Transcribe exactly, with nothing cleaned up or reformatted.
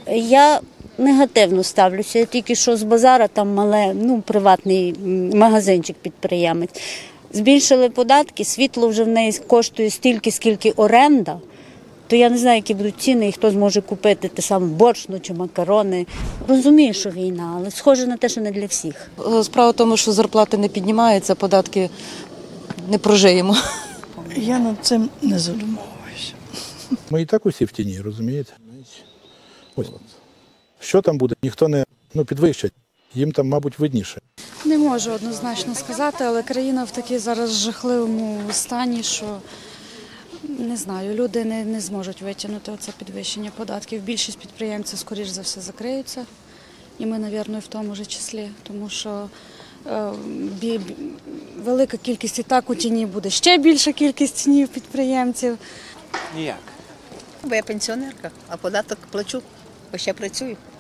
Я негативно ставлюся. Я тільки що з базара, там мале, ну, приватний магазинчик підприємець. Збільшили податки, світло вже в неї коштує стільки, скільки оренда, то я не знаю, які будуть ціни і хто зможе купити те саме борщну чи макарони. Розумію, що війна, але схоже на те, що не для всіх. Справа в тому, що зарплати не піднімаються, податки не прожиємо. Я над цим не задумовуюся. Ми і так усі в тіні, розумієте? Ось. Що там буде, ніхто не ну, підвищить, їм там, мабуть, видніше. Не можу однозначно сказати, але країна в такій зараз жахливому стані, що, не знаю, люди не, не зможуть витягнути оце підвищення податків. Більшість підприємців, скоріш за все, закриються. І ми, мабуть, в тому ж числі, тому що е, бі, бі, велика кількість і так у тіні буде, ще більша кількість тінів підприємців. Ніяк. Бо я пенсіонерка, а податок плачу, бо ще працюю.